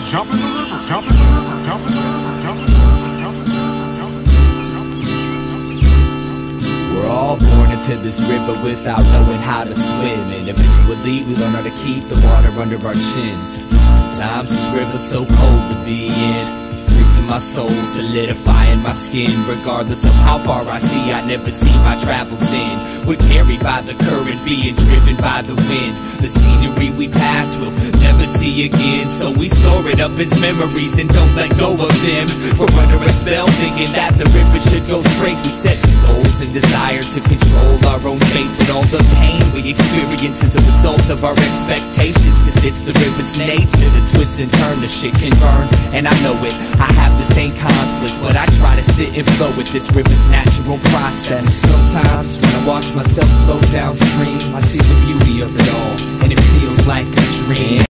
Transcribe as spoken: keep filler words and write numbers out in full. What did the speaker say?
jump in the river, jump in the river, jump in the river, jump in the river, jump in the river, jump in the river, jump in the river. We're all born into this river without knowing how to swim, and eventually we learn how to keep the water under our chins. Sometimes this river's so cold to be in, freezing my soul, solidifying my skin. Regardless of how far I see, I never see my travels in. We're carried by the current, being driven by the wind. The scenery we pass will never see again, so we store it up as memories and don't let go of them. We're under a spell thinking that the river should go straight. We set goals and desire to control our own fate, but all the pain we experience is a result of our expectations, cause it's the river's nature to twist and turn. The shit can burn, and I know it. I have the same conflict, but I try to sit and flow with this river's natural process. Sometimes when I watch myself flow downstream, I see the beauty of it all, and it feels like a dream.